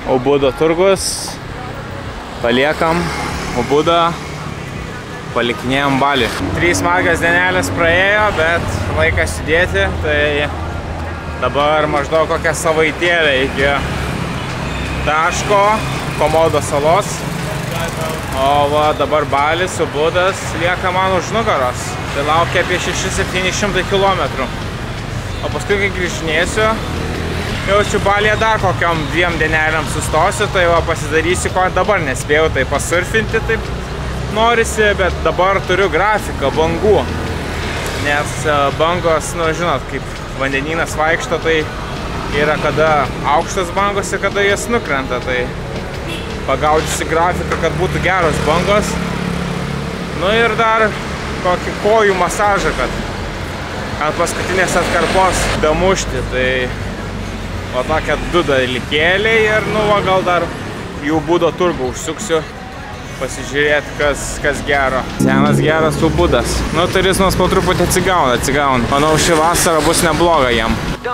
Ubudo turgus, paliekam Ubudą, palikinėjom Balį. 3 smagios dienelės praėjo, bet laikas judėti, tai dabar maždaug kokią savaitėlę iki taško Komodo salos. O va, dabar Balis, Ubudas lieka man už nugaros. Tai laukia apie 600–700 km. O paskui, kai grįžinėsiu, jaučiu Balyje dar kokiom 2 dienelėm sustosiu, tai va pasidarysiu, ko dabar nespėjau, tai pasurfinti taip norisi, bet dabar turiu grafiką bangų. Nes bangos, nu žinot, kaip vandenynas vaikšto, tai yra kada aukštas bangos ir kada jas nukrenta, tai pagaudysi grafiką, kad būtų geros bangos. Nu ir dar kokį kojų masažą, kad ant paskutinės atkarpos damušti, tai va tokie 2 dalykėliai ir nu va gal dar į Ubudo turgų užsuksiu pasižiūrėti, kas gero. Senas geras Ubudas. Nu, turizmas po truputį atsigauna. Manau, ši vasara bus nebloga jam.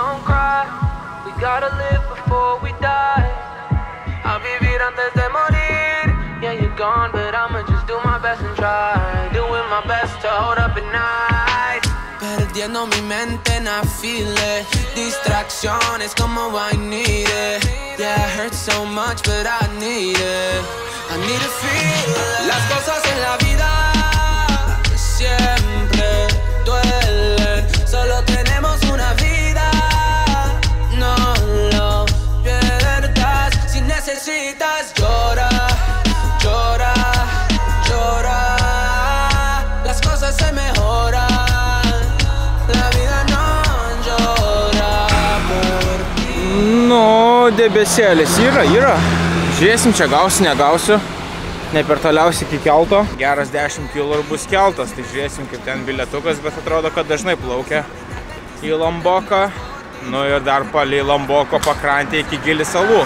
Perdiendo mi mente and I feel it. Distracciones como I need it. Yeah, it hurts so much but I need it. I need to feel it. Las cosas en la vida siempre duelen. Solo tenemos una vida. No lo pierdas. Si necesitas llora, llora, llora. Las cosas se mejoran. Nu, debesėlis yra. Žiūrėsim, čia gausiu, negausiu. Ne per toliausiai iki kelto. Geras 10 km ir bus keltas, tai žiūrėsim, kaip ten bilietukas, bet atrodo, kad dažnai plaukia į Lomboką. Nu ir dar palei Lomboko pakrantę iki Gili salų.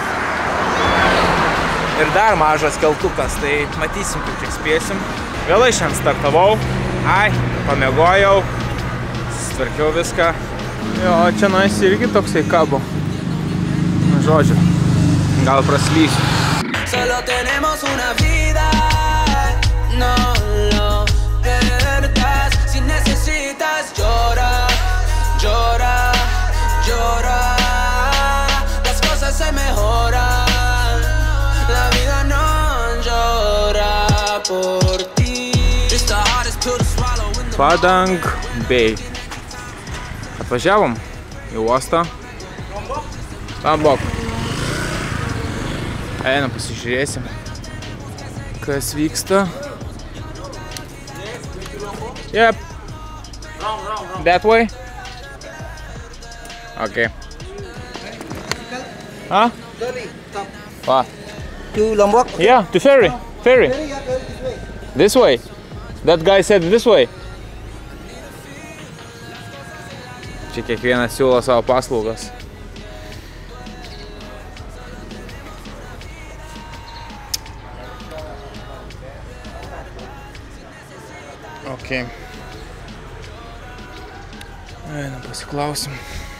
Ir dar mažas keltukas, tai matysim, kaip tik spėsim. Vėlai šiandien startavau. Pamiegojau. Sutvarkiau viską. Jo, čia nais irgi toksai kabo. Žodžiu, gal praslysiu. Solo tenemos una vida. No lo pierdas. Si necesitas llora, llora, llora. Las cosas se mejoran. La vida no llora por ti. Padang Bay. Atvažiavom į uostą. Lombok. Einam, pasižiūrėsim, kas vyksta. Yep. That way? Okay. Huh? What? To Lombok? Yeah, to ferry. Ferry. This way. That guy said this way. Čia kiekvienas siūlo savo paslaugas. Okay. Einam, pasiklausim.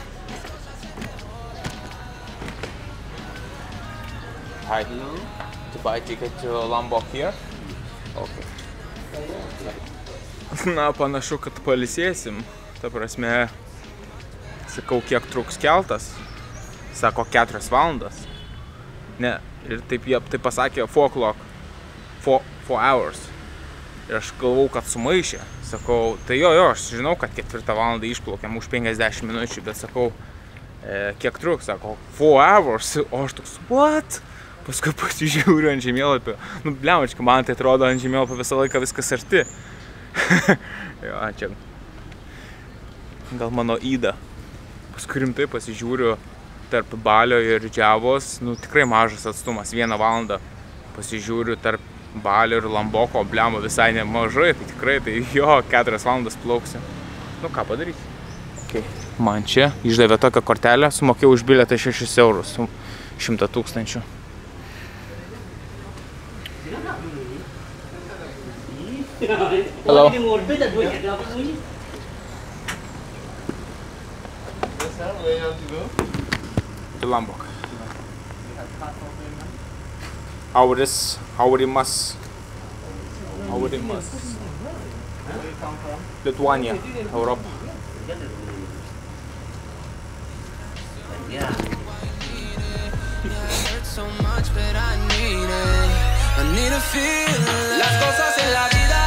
Hi. To buy ticket to Lombok here? Okay. Na, panašu, kad pailsėsim. Ta prasme, sakau, kiek truks keltas. Sako, 4 valandas. Ne, ir taip jie taip pasakė 4 o'clock. 4 hours. Ir aš galvau, kad sumaišė. Sakau, tai jo, aš žinau, kad 4 valandą išplaukiam už 50 minučių, bet sakau, kiek truks, sako, 4 hours. O aš toks, what? Paskui pasižiūriu ant žemėlapio. Nu, bliamačka, man tai atrodo ant žemėlapio visą laiką viskas arti. Jo, čia gal mano įda. Paskui rimtai pasižiūriu tarp Balio ir Džiavos, nu, tikrai mažas atstumas, 1 valandą. Pasižiūriu tarp Balio ir Lomboko, bliamo visai nemažai, tai tikrai, tai jo, 4 valandas plauksiu. Nu, ką padaryti? Okay. Man čia išdavė tokią kortelę, sumokėjau už bilietą 6 eurus, 100 000. Hello. To Lombok. Aurimas. Lituanija, Europa. Las cosas en la vida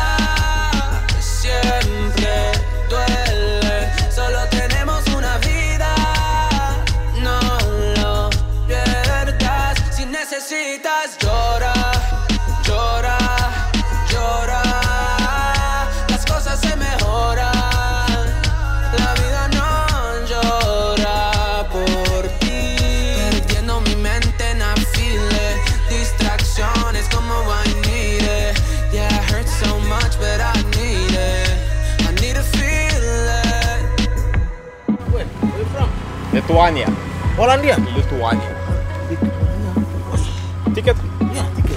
siempre duelen. Solo tenemos una vida, no lo pierdas. Si necesitas llora, llora, llora. Las cosas se mejoran. La vida no llora por ti. Perdiendo mi mente en afile. Distracciones como I need it. Yeah, it hurts so much, but I need it. I need to feel it. Where you from? Lituanija. Hollandia? Lituanija. Ticket? Yeah, ticket.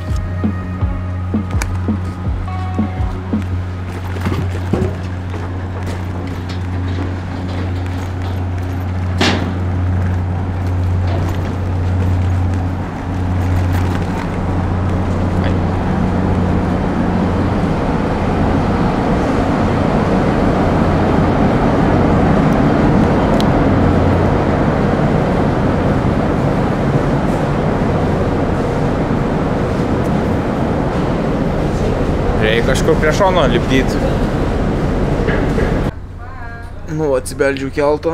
Reikia kažkur prie šono lipdyti. Nu, atsibeldžiau kelto.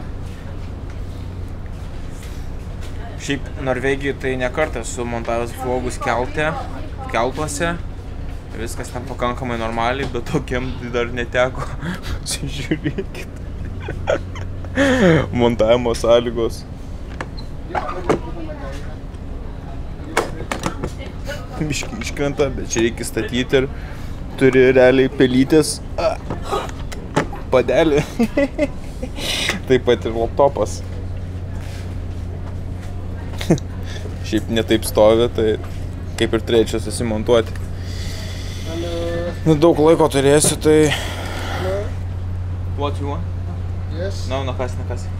Šiaip Norvegijai tai nekartą esu montavęs vlogus keltuose. Viskas ten pakankamai normaliai, bet tokiam dar neteko. Pasižiūrėkit. Montavimo sąlygos. Biškai iškrenta, bet čia reikia statyti ir turi realiai pelytės padelį. Taip pat ir laptopas. Šiaip netaip stovi, tai kaip ir turėčiau susimontuoti. Nu, daug laiko turėsiu, tai... What you want? Yes. No, nakas.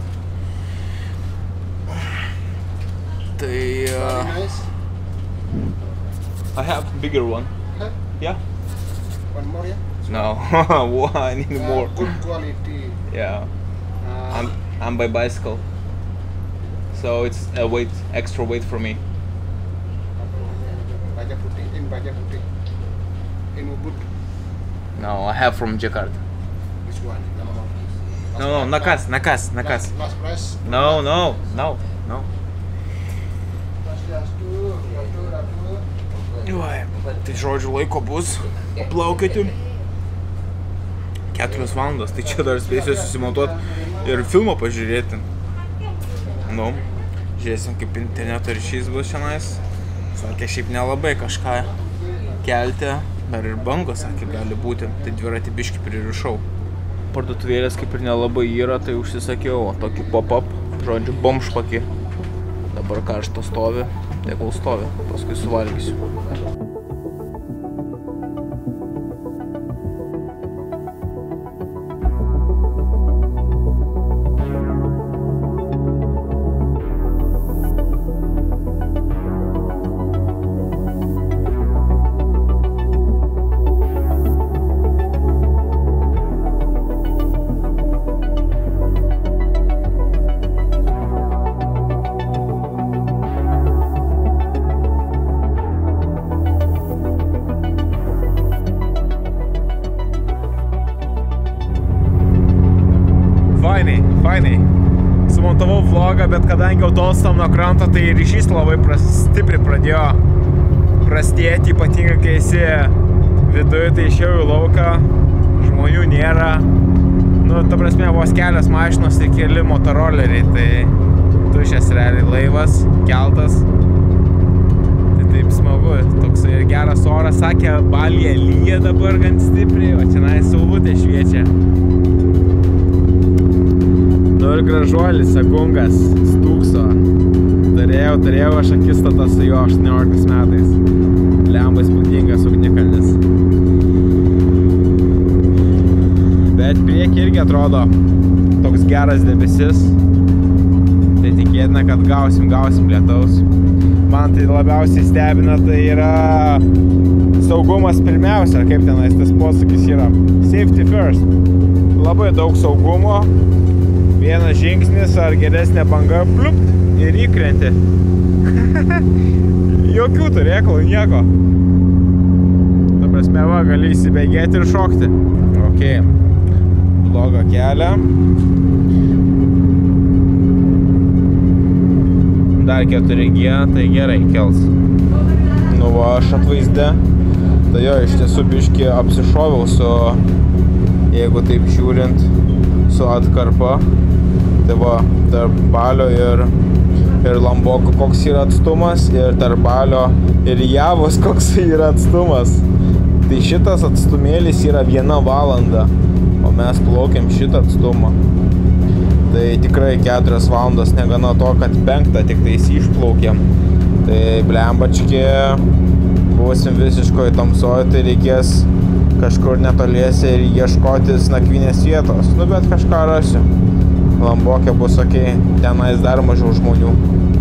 Tai... Nice. I have bigger one. Huh? Yeah? One more, yeah? No, I need more. Good quality. Yeah. I'm by bicycle. So it's a extra weight for me. Bajaputi. In Ubud. No, I have from Jakarta. Which one? No, nakas. Last price. No. Tai žodžiu laiko bus plaukioti 4 valandas, tai čia dar spėsiu susimontuoti ir filmą pažiūrėti. Nu, žiūrėsim kaip interneto ryšys bus šiandien. Sakė, šiaip nelabai kažką kelti, dar ir bangos, sakė, gali būti, tai dviratį biškį pririšau. Parduotuvėlės kaip ir nelabai yra, tai užsisakiau tokį pop-up, žodžiu, bomšpakį. Dabar karšto stovi, tegul stovi, paskui suvalgysiu. Fainai. Sumontavau vlogą, bet kadangi jau tolstam nuo kranto, tai ryšys labai stipriai pradėjo prastėti, ypatingai kai esi viduje, tai išėjau į lauką, žmonių nėra. Nu, ta prasme, vos kelios mašinos ir keli motoroleriai, tai tuščias realiai laivas, keltas. Tai taip smagu, toks ir geras oras, sakė, Balyje lyja dabar gan stipriai, o čia saulutė šviečia. Nu ir gražuolis, Sagungas, stūkso. Turėjau aš akistatą su juo 18 metais. Lemba įspūdingas ugnikalnis. Bet priekį irgi atrodo toks geras debesis. Tai tai tikėtina, kad gausim lietaus. Man tai labiausiai stebina, tai yra saugumas pirmiausia, kaip tenais tas posakis yra. Safety first. Labai daug saugumo, vienas žingsnis ar geresnė banga, pliupt ir įkrenti. Jokių turėklų, nieko. Ta prasme, va, gali įsibėgėti ir šokti. Ok, blogą kelią. Dar 4G, tai gerai, kels. Nu va, aš atvaizde. Tai jo, iš tiesų biškį apsišoviau su, jeigu taip žiūrint, su atkarpa. Tai va, tarp Balio ir Lamboko koks yra atstumas, ir tarp Balio ir Javos koks yra atstumas. Tai šitas atstumėlis yra 1 valanda, o mes plaukiam šitą atstumą. Tai tikrai 4 valandos, negana to, kad 5 tik tais išplaukiam. Tai blembački, buvosim visiškoj tamsoj, tai reikės kažkur netoliese ir ieškotis nakvynės vietos. Nu, bet kažką rasiu. Lambokė bus ok, tenais dar mažiau žmonių.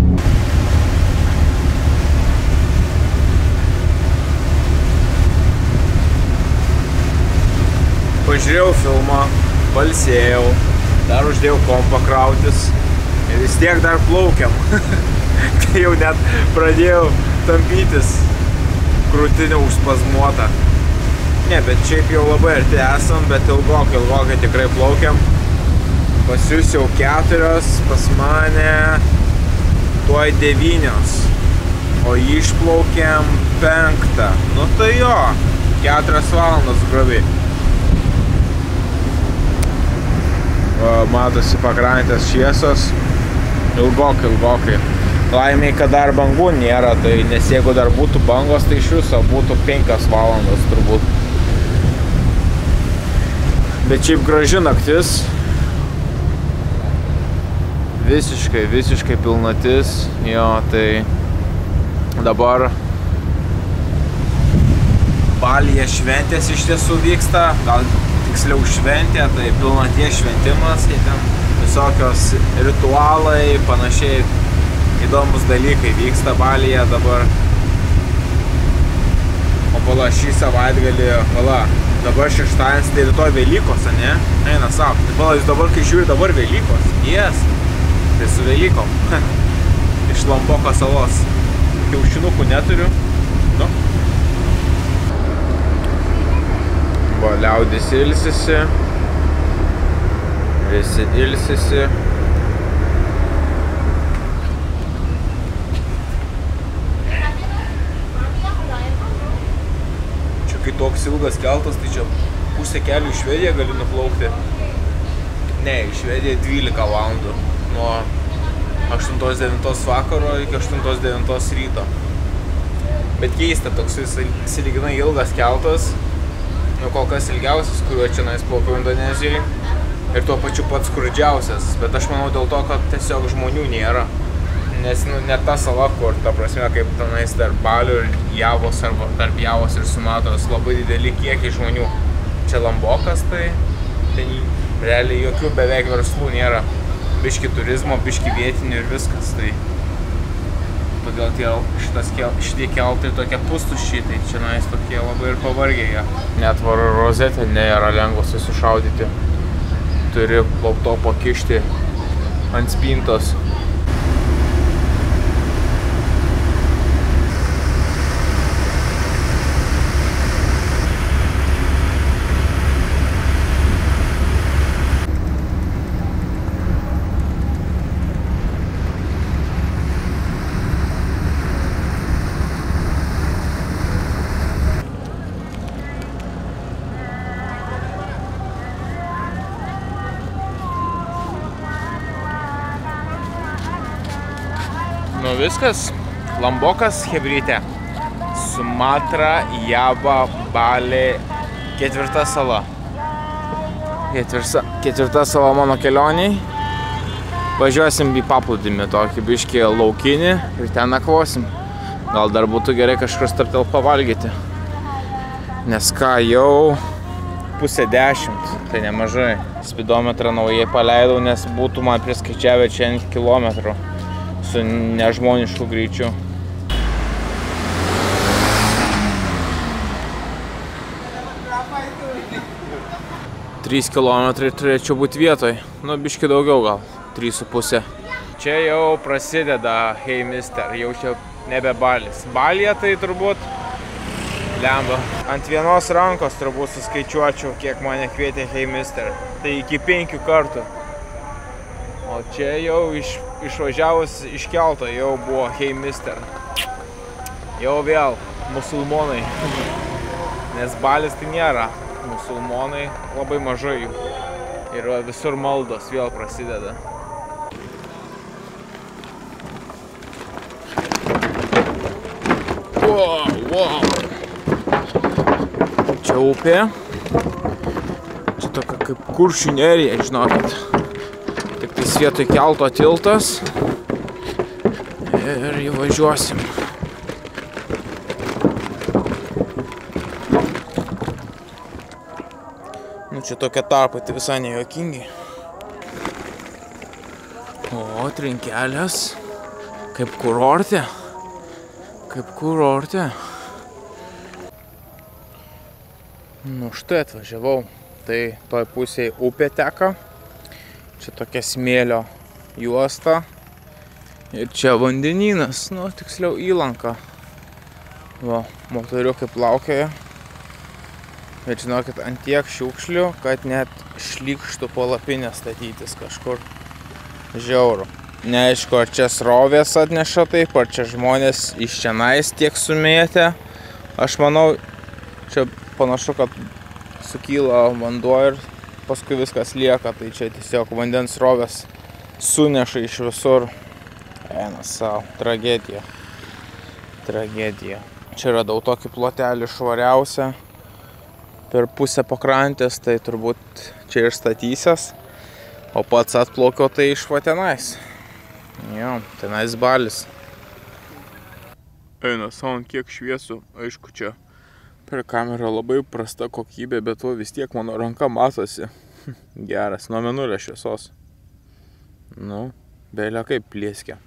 Pažiūrėjau filmą, balsėjau, dar uždėjau kompą krautis ir vis tiek dar plaukiam. Tai jau net pradėjau tampytis, krūtinė užspazmuota. Ne, bet šiaip jau labai arti esam, bet ilgokai tikrai plaukiam. Pas jūs jau 4, pas mane tuoj 9, o išplaukiam 5. Nu tai jo, 4 valandos grubiai. Matosi pakrantės šviesos, ilgokai. Laimiai, kad dar bangų nėra, tai nes jeigu dar būtų bangos, tai iš viso būtų 5 valandos turbūt. Bet šiaip graži naktis. Visiškai pilnatis. Jo, tai dabar Balyje šventės iš tiesų vyksta. Gal tiksliau šventė, tai pilnaties šventimas, tai ten visokios ritualai, panašiai įdomus dalykai vyksta Balyje dabar. O pala, šį savaitgalį, dabar šeštadienis, tai rytoj Velykos, ne? Eina savo. Tai pala, jūs dabar, kai žiūri, dabar Velykos. Yes. Tai su Velykom. Iš Lamboko salos. Kiaušinukų neturiu. Nu. Va, liaudis ilsisi, visi ilsisi. Čia kai toks ilgas keltas, tai čia pusę kelių į Švediją gali nuplaukti. Ne, į Švediją 12 valandų. Nuo 8-9 vakaro iki 8-9 ryto. Bet keista, toks sąlyginai ilgas keltas. Nu, kol kas ilgiausias, kuriuo čia plaukiau Indonezijai. Ir tuo pačiu pats skurdžiausias. Bet aš manau dėl to, kad tiesiog žmonių nėra. Nes net ta sala, kur, ta prasme, kaip tenais tarp Balio ir Javos, arba tarp Javos ir Sumatros, labai dideli kiekiai žmonių. Čia Lambokas, tai ten realiai jokių beveik verslų nėra. Biški turizmo, biški vietinių ir viskas. Tai todėl šitie keltai tokie pustuščiai, tai čia tokie labai ir pavargė jie. Net rozetė nėra lengva susišaudyti. Turi laptopą kišti ant spintos. Nu viskas, Lambokas, chebrytė. Sumatra, Java, Balė, 4 sala. 4 sala mano kelioniai. Važiuosim į paplūdimį, tokį biškį laukinį ir ten nakvosim. Gal dar būtų gerai kažkur stabtel pavalgyti. Nes ką, jau 9:30, tai nemažai. Spidometrą naujai paleidau, nes būtų man priskaičiavę čia kilometrų su nežmonišku greičiu. Trys kilometrai turėčiau būti vietoj, nu biški daugiau gal, 3,5. Čia jau prasideda Hey Mister, jau čia nebe balis. Balija tai turbūt lemba. Ant vienos rankos turbūt suskaičiuočiau, kiek mane kvietė Hey Mister. Tai iki 5 kartų. O čia jau išvažiavus iš kelto jau buvo Hey Mister. Jau vėl musulmonai. Nes balis tai nėra. Musulmonai labai mažai jų. Ir visur maldos vėl prasideda. Wow. Čia upė. Čia tokia kaip Kuršių nerija, žinokit. Tik tais vietoj kelto tiltas. Ir įvažiuosim. Nu čia tokie tarpai, tai visai nejuokingi. O, trinkelės. Kaip kurorte. Kaip kurorte. Nu štai atvažiavau. Tai toj pusėje upė teka. Čia tokia smėlio juosta. Ir čia vandenynas, nu tiksliau įlanka. Va, motoriukai plaukioja. Bet žinokit, ant tiek šiukšlių, kad net šlykštų palapinę statytis kažkur. Žiauru. Neaišku, ar čia srovės atneša taip, ar čia žmonės iš čianais tiek sumėtė. Aš manau, čia panašu, kad sukyla vanduo ir paskui viskas lieka. Tai čia tiesiog vandens srovės suneša iš visur. Eina savo. Tragedija. Tragedija. Čia radau tokį plotelį švariausią. Per pusę pakrantės, tai turbūt čia ir statysias. O pats atplaukio tai iš va tenais. Jo, tenais balis. Eina savo, kiek šviesu. Aišku, čia per kamerą labai prasta kokybė, bet to vis tiek mano ranka matosi. Geras, nuo mėnulio šviesos. Nu, belia kaip plėskia.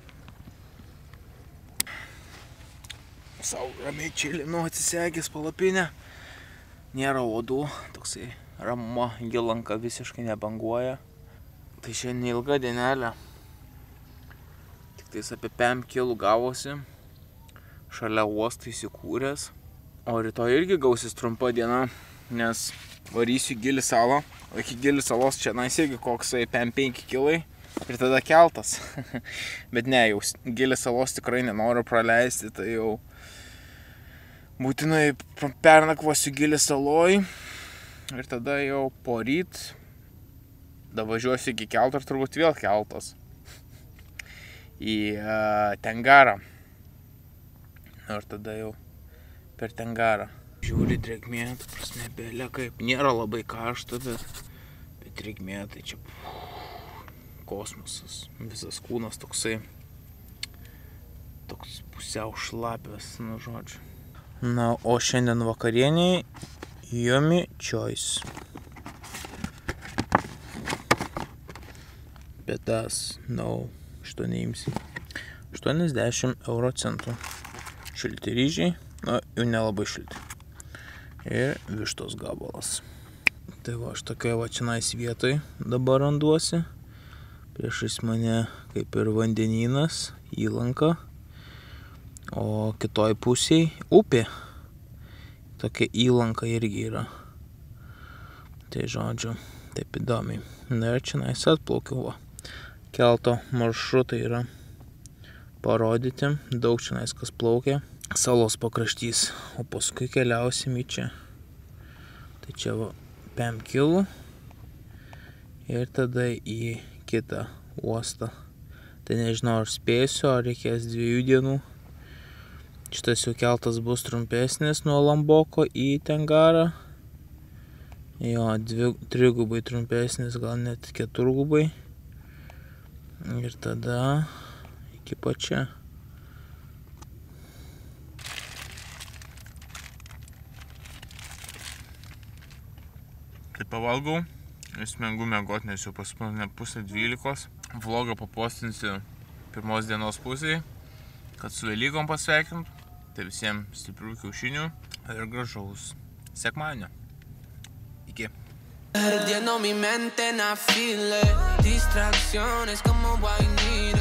Sau ramiai čilinu, atsisegęs palapinę. Nėra uodų, toksai ramuma, gilanka visiškai nebanguoja. Tai šiandien ilga dienelė. Tik tais apie 5 kilų gavosi. Šalia uosto įsikūręs. O rytoj irgi gausis trumpa diena, nes varysiu Gili salą. O iki Gili salos čia nais irgi koksai 5 kilai. Ir tada keltas. Bet ne, jau Gili salos tikrai nenoriu praleisti, tai jau būtinai pernakvosiu Gili saloj. Ir tada jau poryt davažiuosiu iki kelto ir turbūt vėl keltas. Į Tengarą. Ir tada jau per Tengarą. Žiūri drėgmė, ta prasme, belia kaip. Nėra labai karšta, bet drėgmė tai čia kosmosas. Visas kūnas toksai. Toks pusiau šlapias, nu žodžiu. Na, o šiandien vakarieniai Yummy Choice. Pietas, šito neimsi. 80 euro centų. Šilti ryžiai, jau nelabai šilti. Ir vištos gabalas. Tai va, aš tokia va čionais vietoj dabar randuosi. Priešais mane kaip ir vandenynas, įlanka. O kitoj pusėj upė. Tokia įlanka irgi yra. Tai žodžiu, taip įdomiai. Na ir čionais atplaukiau va. Kelto maršrutai yra parodyti, daug čionais kas plaukia, salos pakraštys, o paskui keliausim į čia. Tai čia va 5 kilų ir tada į kitą uostą. Tai nežinau, ar spėsiu, ar reikės 2 dienų. Šitas jau keltas bus trumpesnis nuo Lamboko į Tengarą. Jo, 3 trumpesnis, gal net 4. Ir tada iki pačia. Tai pavalgau, smengu miegot, nes jau paskutinė pusė 12. Vlogą papostinsiu pirmos dienos pusėje, kad su Velykom pasveikint. Tai visiems stiprių kiaušinių ir gražaus sekmadienio. Iki. Perdiendo mi mente en I feel it. Distracciones como vainilla.